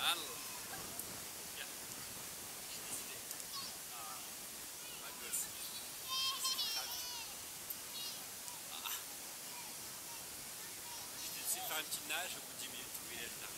Halo. Ya, di sini. Ah, bagus. Ah, je décide de faire un petit nage au bout de 10 minutes. Oui, elle est là.